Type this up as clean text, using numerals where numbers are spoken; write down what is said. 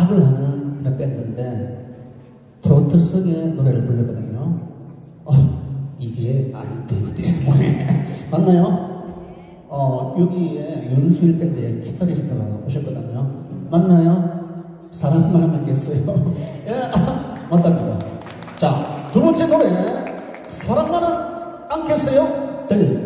락을 하는 그런 밴드인데 트로트성의 노래를 부르거든요. 이게 안 되기 때문에 맞나요? 여기에 윤수일 밴드의 기타리스트가 오셨거든요. 맞나요? 사랑만 하면 겠어요. 예, 맞답니다. 자, 두 번째 노래 사랑만은 않겠어요? 들려.